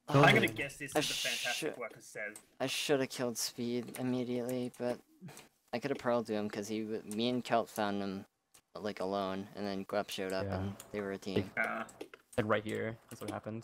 I'm gonna guess this is I the fantastic work of Sev. I should have killed Speed immediately, but I could have pearled to him because me and Kelt found him like alone, and then Gwep showed up and they were a team. Like right here, that's what happened.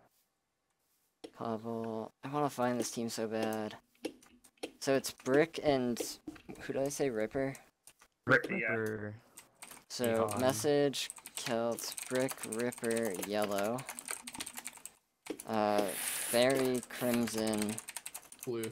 Cobble. I want to find this team so bad. So it's Brick and who did I say? Ripper. Ripper. So message Kelt, Brick, Ripper, Yellow. Fairy, Crimson, Blue.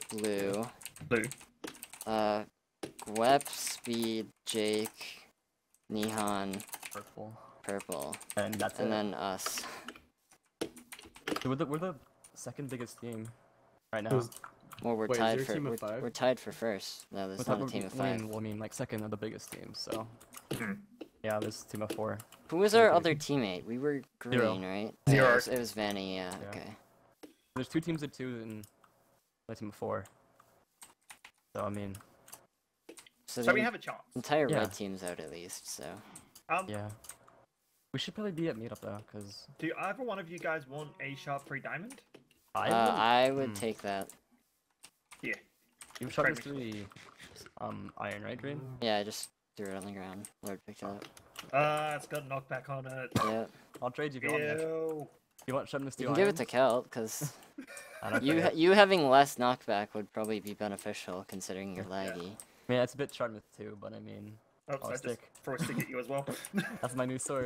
Gwep, Speed, Jake, Neon, Purple. And that's and then us. So we're the second biggest team right now. Well, we're tied for we're tied for first. No, there's not a team of 5. Well, I mean, like second of the biggest teams. So yeah, there's a team of 4. Who was our other teammate? We were green, 0. right? Zero. It was Vanny. Yeah. Okay. There's 2 teams of 2 and a team of 4. So I mean. So we have a chance. Entire red team's out at least. So. Yeah. We should probably be at meetup though, cause. Do either one of you guys want a sharp 3 diamond? I would take that. Yeah. You shot this 3 iron, right, Green? Yeah, I just threw it on the ground. Lord picked it up. It's got knockback on it. Yeah. I'll trade you if you want. You want sharpness 2 You can give it to Kelt, because you having less knockback would probably be beneficial considering you're laggy. I mean, it's a bit sharpness 2, but I mean. Oh, so I just throw a stick at you as well. That's my new sword.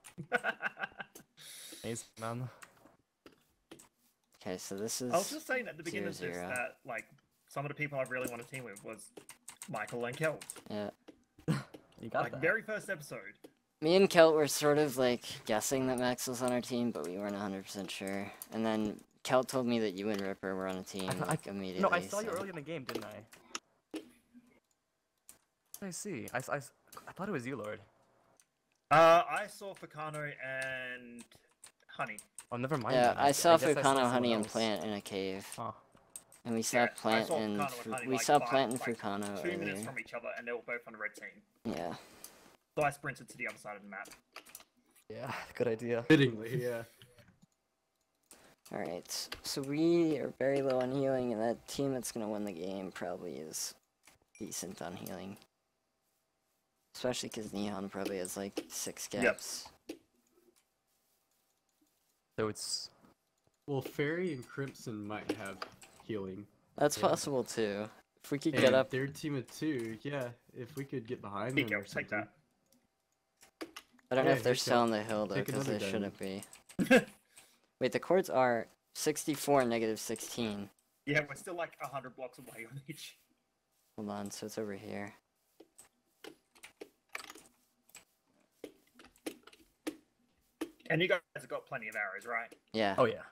Ace, man. Okay, so this is. I was just saying at the beginning 0, of this that like some of the people I really want to team with was Michael and Kelt. Yeah. You got like that. Very first episode. Me and Kelt were sort of like guessing that Max was on our team, but we weren't 100% sure. And then Kelt told me that you and Ripper were on a team immediately. No, I saw you early in the game, didn't I? I see. I thought it was you, Lord. I saw Fukano and Honey. Oh, never mind. Yeah, then. I saw guess Fukano, Honey, and else. Plant in a cave. Huh. And we saw Plant and Fukano 2 earlier. minutes from each other, and they were both on the red team. Yeah. So I sprinted to the other side of the map. Yeah, good idea. Fittingly, yeah. Alright, so we are very low on healing, and that team that's gonna win the game probably is decent on healing. Especially because Neon probably has like 6 gaps. Yep. So it's. Well, Fairy and Crimson might have healing. That's possible too. If we could And get up. their team of 2, yeah. If we could get behind them or Take something. that. I don't know Yeah, if they're take still on the hill though, take because they another shouldn't be. Wait, the chords are 64, -16. Yeah, we're still like 100 blocks away on each. Hold on, so it's over here. And you guys have got plenty of arrows, right? Yeah. Oh yeah.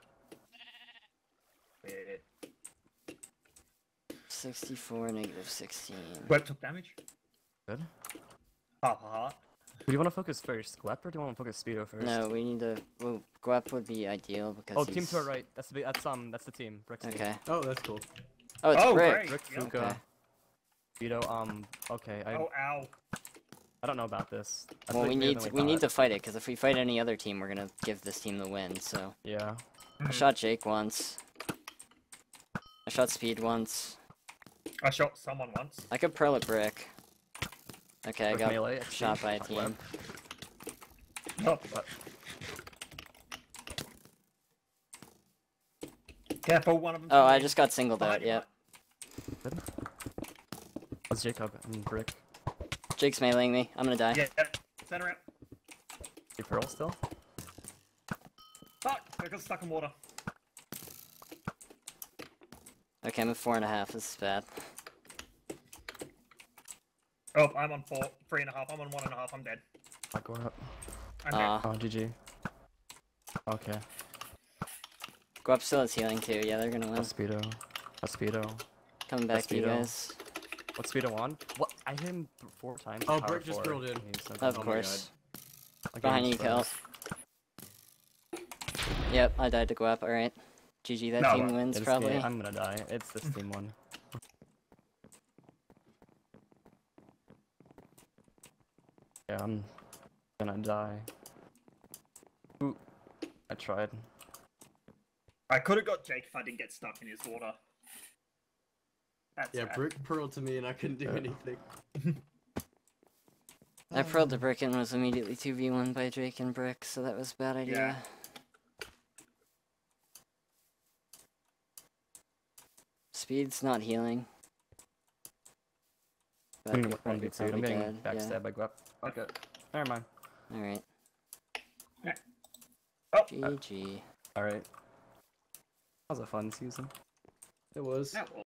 64, -16. Web took damage. Good. Ha. Do you want to focus first, Gwep, or do you want to focus Speedo first? No, we need to. Well, Gwep would be ideal because. Oh, team to our right. That's the team. Brick's Okay. Oh, that's cool. Oh, it's Brick. Great. Brick, Yep. Fuka, Okay. Speedo. Okay. Oh, ow. I don't know about this. That's Well, way we clearer than need thought. to fight it because if we fight any other team, we're gonna give this team the win. So. Yeah. I shot Jake once. I shot Speed once. I shot someone once. I could pearl a Brick. Okay, I Brick got melee, shot by a Fuck, team. Web. Oh. Careful, one of them. Oh, I just got singled out. Behind you, Yep. Good. That's Jacob and Brick. Jake's meleeing me. I'm gonna die. Yeah, center out. You Pearl still? Fuck, I got stuck in water. Okay, I'm at 4.5. This is bad. Oh, I'm on 3.5. I'm on 1.5. I'm dead. I go up. I'm dead. Oh, GG. Okay. Go up still has healing too. Yeah, they're gonna win. A speedo. Coming back to you Speedo. guys. What's speedo on? What? I hit him 4 times. Oh, power Brick just 4. drilled in. He's like, Of Oh my course. okay, Behind you, he's Kel. Yep, I died to go up. Alright. GG, that team wins It's probably. game. I'm gonna die. It's this team one. Yeah, I'm gonna die. Ooh, I tried. I could have got Jake if I didn't get stuck in his water. That's Yeah, sad. Brick pearled to me and I couldn't do anything. I pearled the brick and was immediately 2v1 by Drake and Brick, so that was a bad idea. Yeah. Speed's not healing. But I'm you're gonna probably 1v2. I'm getting dead, backstabbed by Guap. Okay. Never mind. Yeah. Alright. Oh, GG. Alright. That was a fun season. It was. that was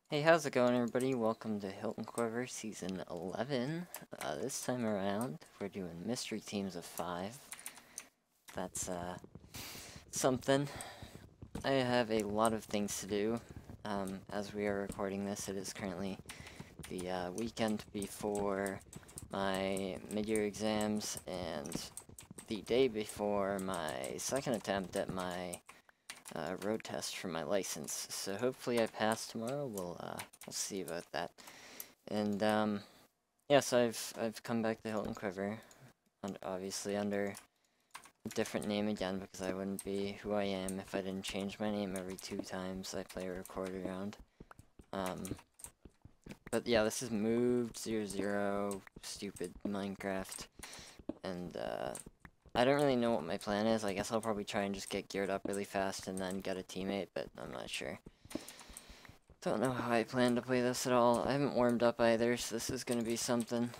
Hey, how's it going, everybody? Welcome to Hilt and Quiver Season 11. This time around, we're doing mystery teams of 5. That's, something. I have a lot of things to do. As we are recording this, it is currently the weekend before my mid-year exams and the day before my second attempt at my road test for my license. So hopefully I pass tomorrow. We'll see about that. And yeah, so I've come back to Hilt and Quiver, obviously under a different name again, because I wouldn't be who I am if I didn't change my name every 2 times I play a recorded round. But yeah, this is moved 00, stupid Minecraft, and I don't really know what my plan is. I guess I'll probably try and just get geared up really fast and then get a teammate, but I'm not sure. Don't know how I plan to play this at all. I haven't warmed up either, so this is gonna be something.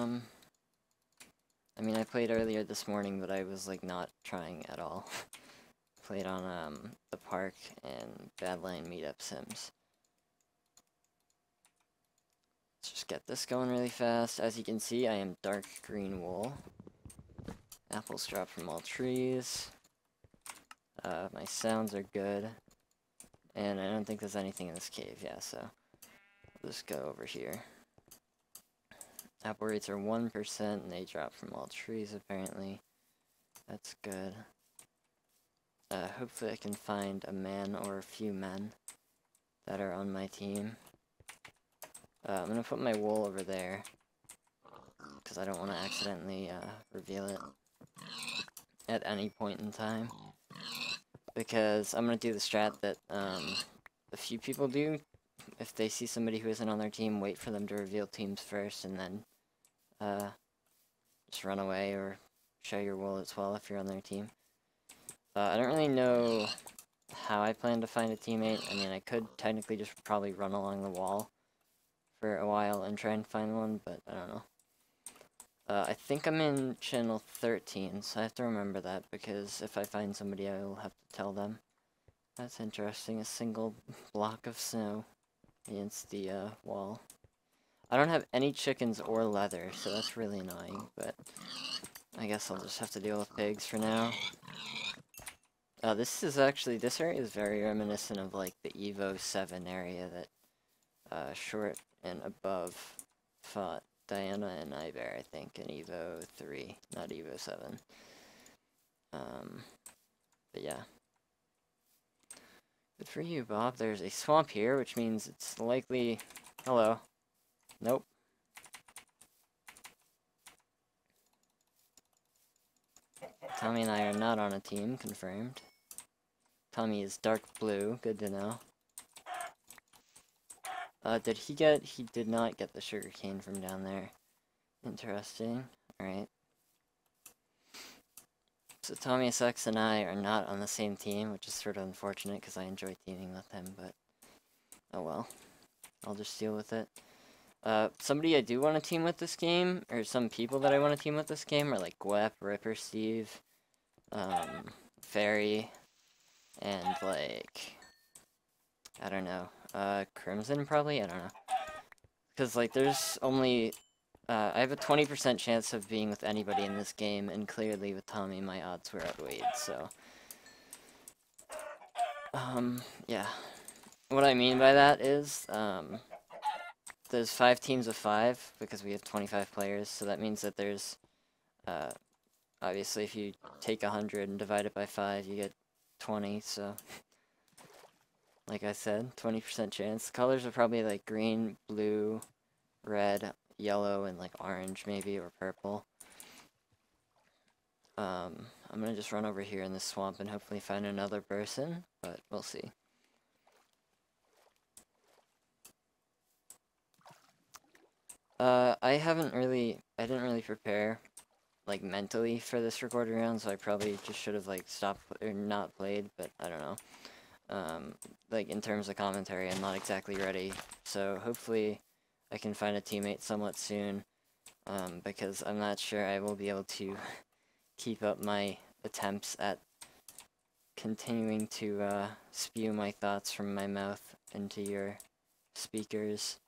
I mean, I played earlier this morning, but I was like not trying at all. Played on the park and Badline meetup sims. Let's just get this going really fast. As you can see, I am dark green wool. Apples drop from all trees. My sounds are good. And I don't think there's anything in this cave, yeah, so I'll just go over here. Apple rates are 1%, and they drop from all trees, apparently. That's good. Hopefully I can find a man or a few men that are on my team. I'm gonna put my wool over there, because I don't want to accidentally reveal it at any point in time. Because I'm gonna do the strat that a few people do. If they see somebody who isn't on their team, wait for them to reveal teams first, and then just run away or show your wool as well if you're on their team. I don't really know how I plan to find a teammate. I mean, I could technically just probably run along the wall for a while and try and find one, but I don't know. I think I'm in channel 13, so I have to remember that, because if I find somebody, I will have to tell them. That's interesting, a single block of snow against the wall. I don't have any chickens or leather, so that's really annoying, but I guess I'll just have to deal with pigs for now. This area is very reminiscent of like the S11E7 area that Short and Above fought Diana and Ibear, I think, in Evo 3, not Evo 7. But yeah. Good for you, Bob. There's a swamp here, which means it's likely... Hello. Nope. Tommy and I are not on a team, confirmed. Tommy is dark blue, good to know. He did not get the sugarcane from down there. Interesting. Alright. So Tommy Sucks and I are not on the same team, which is sort of unfortunate because I enjoy teaming with him, but oh well. I'll just deal with it. Somebody I do want to team with this game, or some people that I want to team with this game are like Gwep, Ripper Steve, Fairy, and like, I don't know, Crimson probably? I don't know. Because like there's only, I have a 20% chance of being with anybody in this game, and clearly with Tommy my odds were outweighed, so. Yeah. What I mean by that is, there's 5 teams of 5, because we have 25 players, so that means that there's, obviously if you take 100 and divide it by 5, you get 20, so, like I said, 20% chance. The colors are probably like green, blue, red, yellow, and like orange maybe, or purple. I'm gonna just run over here in the swamp and hopefully find another person, but we'll see. I didn't really prepare, like, mentally for this recording round, so I probably just should have, like, stopped, or not played, but I don't know. Like, in terms of commentary, I'm not exactly ready, so hopefully I can find a teammate somewhat soon, because I'm not sure I will be able to keep up my attempts at continuing to, spew my thoughts from my mouth into your speakers.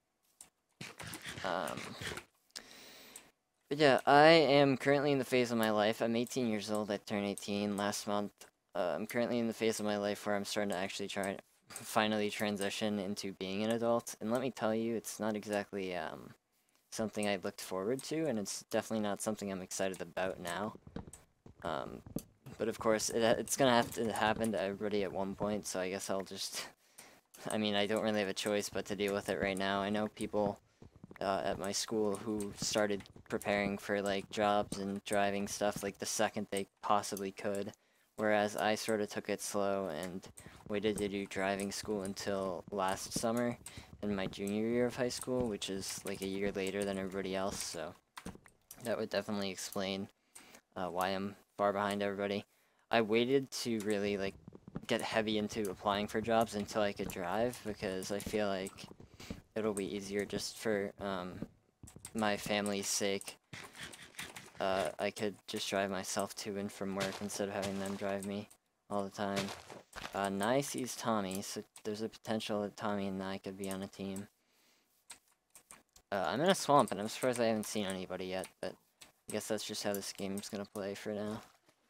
But yeah, I am currently in the phase of my life. I'm 18 years old. I turned 18 last month. I'm currently in the phase of my life where I'm starting to actually try to finally transition into being an adult. And let me tell you, it's not exactly something I looked forward to, and it's definitely not something I'm excited about now. But of course, it's gonna have to happen to everybody at one point, so I guess I'll just... I mean, I don't really have a choice but to deal with it right now. I know people at my school who started preparing for like jobs and driving stuff like the second they possibly could, whereas I sort of took it slow and waited to do driving school until last summer in my junior year of high school, which is like a year later than everybody else, so that would definitely explain why I'm far behind everybody. I waited to really like get heavy into applying for jobs until I could drive, because I feel like it'll be easier just for my family's sake. I could just drive myself to and from work instead of having them drive me all the time. Nye sees Tommy, so there's a potential that Tommy and Nye could be on a team. I'm in a swamp, and I'm surprised I haven't seen anybody yet, but I guess that's just how this game's gonna play for now.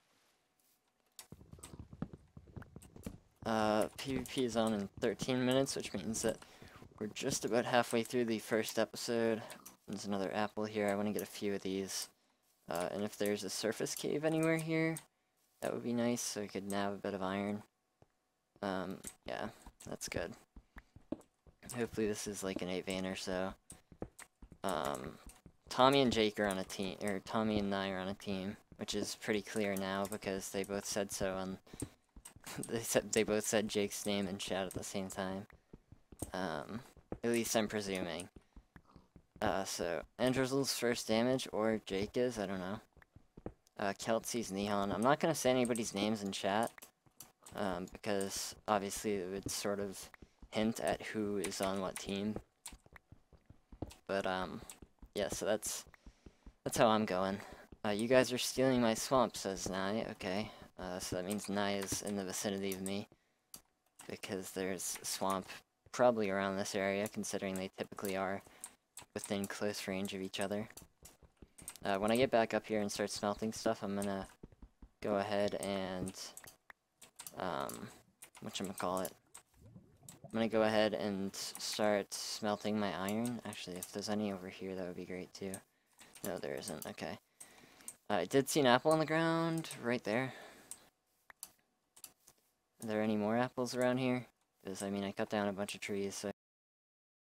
PvP is on in 13 minutes, which means that we're just about halfway through the first episode. There's another apple here. I want to get a few of these. And if there's a surface cave anywhere here, that would be nice, so we could nab a bit of iron. Yeah, that's good. Hopefully this is like an 8 vein or so. Tommy and Jake are on a team, or Tommy and Nye are on a team, which is pretty clear now because they both said so on... they both said Jake's name in chat at the same time. At least I'm presuming. So, Andrizzle's first damage, or Jake is, I don't know. Kelsey's Nihon. I'm not gonna say anybody's names in chat, because obviously it would sort of hint at who is on what team. But, yeah, so that's how I'm going. You guys are stealing my swamp, says Nye, okay. So that means Nye is in the vicinity of me, because there's a swamp probably around this area, considering they typically are within close range of each other. When I get back up here and start smelting stuff, I'm gonna go ahead and, whatchamacallit? I'm gonna go ahead and start smelting my iron. Actually, if there's any over here, that would be great too. No, there isn't, okay. I did see an apple on the ground, right there. Are there any more apples around here? Because, I mean, I cut down a bunch of trees, so